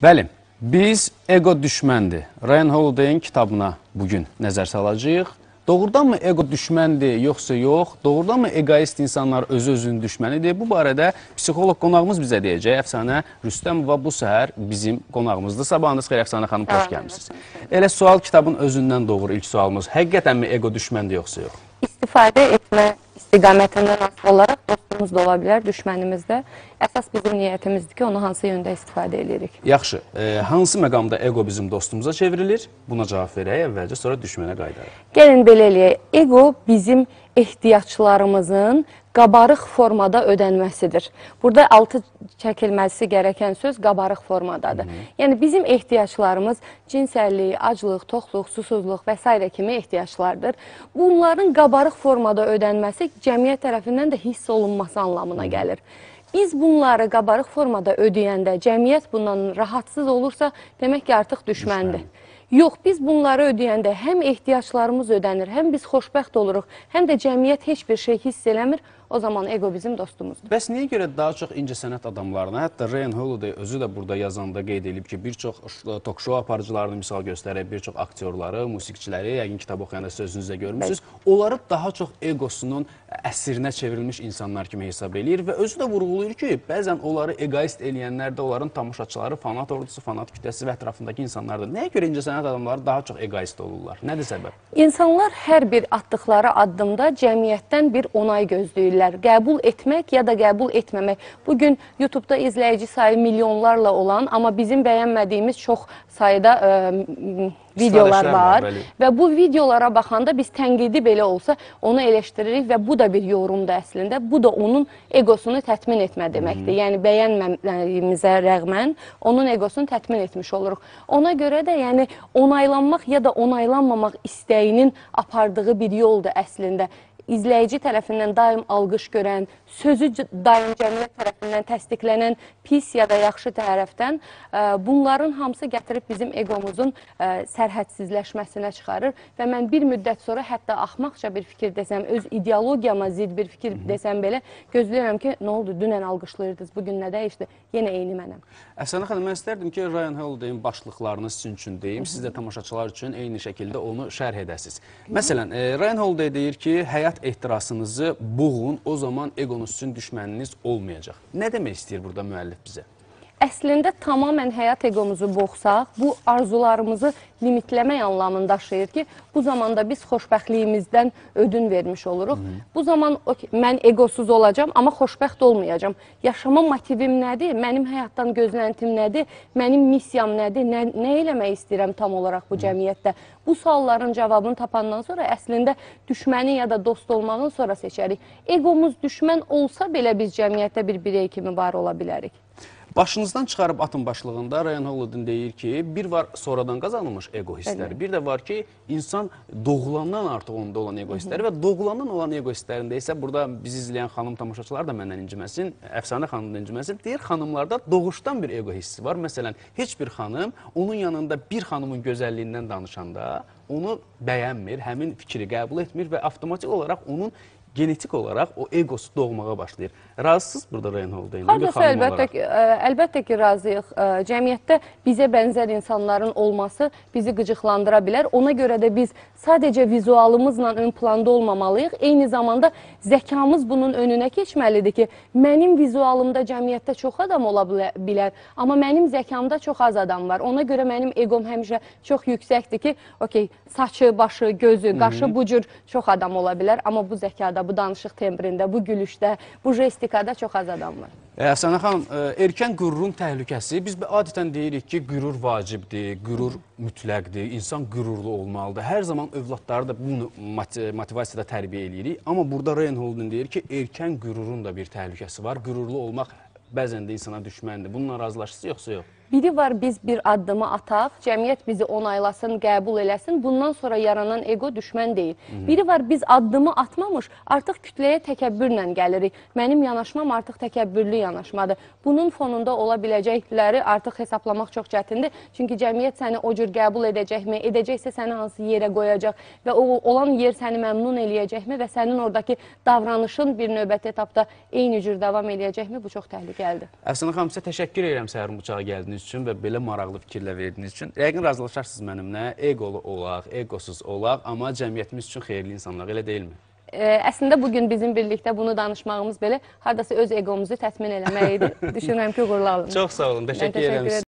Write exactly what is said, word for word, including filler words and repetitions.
Bəli, biz Ego düşməndir. Ryan Holiday'in kitabına bugün nəzər salacağıq. Doğrudanmı ego düşməndir, yoxsa yox? Doğrudanmı egoist insanlar özü-özünün düşmənidir? Bu barədə psixoloq qonağımız bizə deyəcək. Əfsanə Rüstəmova bu səhər bizim qonağımızdır. Sabahınız xeyir, Əfsanə xanım, xoş gəlmişsiniz. Elə sual kitabın özündən doğur ilk sualımız. Həqiqətənmi ego düşməndir, yoxsa yox? İstifadə etmə istiqamətindən asılı olaraq dostumuz da ola bilər, düşmənimiz də. Əsas bizim niyyətimizdir ki, onu hansı yöndə istifadə edirik. Yaxşı, e, hansı məqamda ego bizim dostumuza çevrilir? Buna cavab verək əvvəlcə, sonra düşmənə qayıdarıq. Gəlin belə eləyək. Ego bizim ehtiyaclarımızın qabarıq formada ödənməsidir. Burada altı çəkilməsi gərəkən söz qabarıq formadadır. Hı-hı. Yəni bizim ehtiyaclarımız cinsəllik, aclıq, toxluq, susuzluq və s. kimi ehtiyaclardır. Bunların qabarıq formada ödənməsi cəmiyyət tərəfindən də hiss olunması anlamına gəlir. Biz bunları qabarıq formada ödəyəndə cəmiyyət bundan rahatsız olursa, demək ki, artıq düşməndir. Düşmən. Yox, biz bunları ödəyəndə həm ehtiyaclarımız ödənir, həm biz xoşbəxt oluruq, həm də cəmiyyət heç bir şey hiss eləmir, o zaman ego bizim dostumuzdur. Bəs niyə görə daha çox incəsənət adamlarına, hətta Ryan Holiday özü də burada yazanda qeyd edib ki, bir çox tok-şou aparıcılarını misal göstərib, bir çox aktyorları, musiqiçiləri, yəqin kitab oxuyanda sözünüzdə görmüşsünüz, onları daha çox egosunun əsirinə çevrilmiş insanlar kimi hesab eləyir və özü də vurğulayır ki, bəzən onları egoist eləyənlər də onların tamaşaçıları, fanat ordusu, fanat kütləsi və ətrafındakı insanlardır. Nəyə görə incəsənət adamları daha çox egoist olurlar? Nədir səbəb? İnsanlar hər bir atdıqları addımda cəmiyyətdən bir onay gözləyirlər. Qəbul etmək ya da qəbul etməmək. Bugün YouTube'da izləyici sayı milyonlarla olan, amma bizim bəyənmədiyimiz çox sayıda ə, videolar var. var və bu videolara baxanda biz tənqidi belə olsa onu eleştiririk və bu da bir yorumdur əslində. Bu da onun egosunu tətmin etmə deməkdir. Hmm. Yəni bəyənməmizə rəğmən onun egosunu tətmin etmiş oluruq. Ona görə də yəni onaylanmaq ya da onaylanmamaq istəyinin apardığı bir yoldur əslində. İzləyici tərəfindən daim alqış görən, sözü daim cəmiyyət tərəfindən təsdiqlənən pis ya da yaxşı tərəfdən bunların hamısı gətirib bizim egomuzun sərhədsizləşməsinə çıxarır və mən bir müddət sonra hətta axmaqca bir fikir desəm, öz ideologiyama zid bir fikir desəm belə gözləyirəm ki, nə oldu, dünən alqışlayırdınız, bugün nə dəyişdi, yenə eyni mənəm. Əfsanə xanım, mən istərdim ki, Ryan Holiday'in başlıqlarını sizin üçün deyim, siz də tamaşaçılar üçün eyni şəkildə onu şərh edəsiniz. Məsələn, Ryan Holiday deyir ki, həyat ehtirasınızı boğun, o zaman egonuz üçün düşməniniz olmayacaq. Nə demək istəyir burada müəllif bizə? Əslində, tamamən həyat egomuzu boğsaq, bu arzularımızı limitləmək anlamını daşıyır ki, bu zamanda biz xoşbəxtliyimizdən ödün vermiş oluruq. Hı -hı. Bu zaman okay, mən egosuz olacam, amma xoşbəxt olmayacam. Yaşama motivim nədir? Mənim həyatdan gözləntim nədir? Mənim missiyam nədir? Nə, nə eləmək istəyirəm tam olaraq bu cəmiyyətdə? Bu sualların cavabını tapandan sonra əslində düşməni ya da dost olmağın sonra seçərik. Egomuz düşmən olsa belə biz cəmiyyətdə bir birey kimi var ola bilərik. Başınızdan çıxarıb atın başlığında Ryan Holiday deyir ki, bir var sonradan qazanılmış ego hissləri, evet. Bir də var ki, insan doğulandan artıq onda olan ego hissləri və doğulandan olan ego hisslərində isə burada bizi izləyən xanım tamaşaçılar da məndən inciməsin, Əfsanə xanımdan inciməsin, deyir xanımlarda doğuşdan bir ego hissi var. Məsələn, heç bir xanım onun yanında bir xanımın gözəlliyindən danışanda onu bəyənmir, həmin fikri qəbul etmir və avtomatik olaraq onun genetik olaraq o egosu doğmağa başlayır. Razısınız burada Ryan Holiday'ın bir xanım əlbəttə ki, əlbəttə ki, razıyıq. Cəmiyyətdə bizə bənzər insanların olması bizi qıcıqlandıra bilər. Ona görə də biz sadəcə vizualımızla ön planda olmamalıyıq. Eyni zamanda zəkamız bunun önünə keçməlidir ki, mənim vizualımda cəmiyyətdə çox adam ola bilər, amma mənim zəkamda çox az adam var. Ona görə mənim egom həmişə çox yüksəkdir ki, okay, saçı, başı, gözü, qaşı bu cür çox adam ola bilər, amma bu zəkada, bu danışıq tembrində, bu gülüşdə, bu jestikada çox az adam var. Əfsanə xanım, erkən qürurun təhlükəsi, biz adətən deyirik ki, qürur vacibdir, qürur mütləqdir, insan qürurlu olmalıdır. Hər zaman övladları da bunu motivasiyada tərbiyə eləyirik. Amma burada Ryan Holiday deyir ki, erkən qürurun da bir təhlükəsi var. Qürurlu olmaq bəzən də insana düşməndir. Bununla razılaşırsınız, yoxsa yox? Biri var, biz bir addımı ataq, cəmiyyət bizi onaylasın, qəbul eləsin, bundan sonra yaranan ego düşmən deyil. Hı -hı. Biri var, biz addımı atmamış, artıq kütləyə təkəbbürlə gəlirik. Mənim yanaşmam artıq təkəbbürlü yanaşmadır. Bunun fonunda ola biləcəkləri artıq hesablamaq çox çətindir. Çünki cəmiyyət səni o cür qəbul edəcəkmi, edəcəksə səni hansı yerə qoyacaq və o olan yer səni məmnun eləyəcəkmi və sənin oradakı davranışın bir növbəti etapda eyni cür davam eləyəcəkmi, bu çox təhlükəlidir. Əfsanə xanım, sizə təşəkkür edirəm səhərin bıçağı gəldiniz. verdiyiniz üçün və belə maraqlı fikirlər verdiyiniz üçün. Yəqin razılaşarsınız mənimlə, eqolu olaq, eqosuz olaq, amma cəmiyyətimiz üçün xeyirli insanlar, elə deyilmi? Əslində bugün bizim birlikdə bunu danışmağımız belə hardasa öz egomuzu təsmin eləmək idi. Düşünürəm ki, uğurlu alın. Çox sağ olun, təşəkkür edirəm.